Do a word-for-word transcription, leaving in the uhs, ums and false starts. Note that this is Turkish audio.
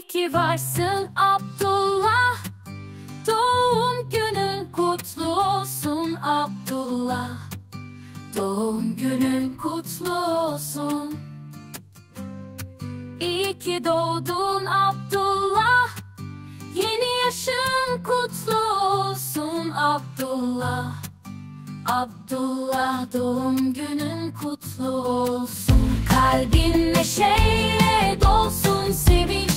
ki varsın Abdullah. Doğum günün kutlu olsun Abdullah. Doğum günün kutlu olsun. İyi ki doğdun Abdullah. Yeni yaşın kutlu olsun Abdullah. Abdullah, doğum günün kutlu olsun. Kalbin neşeyle dolsun, sevin.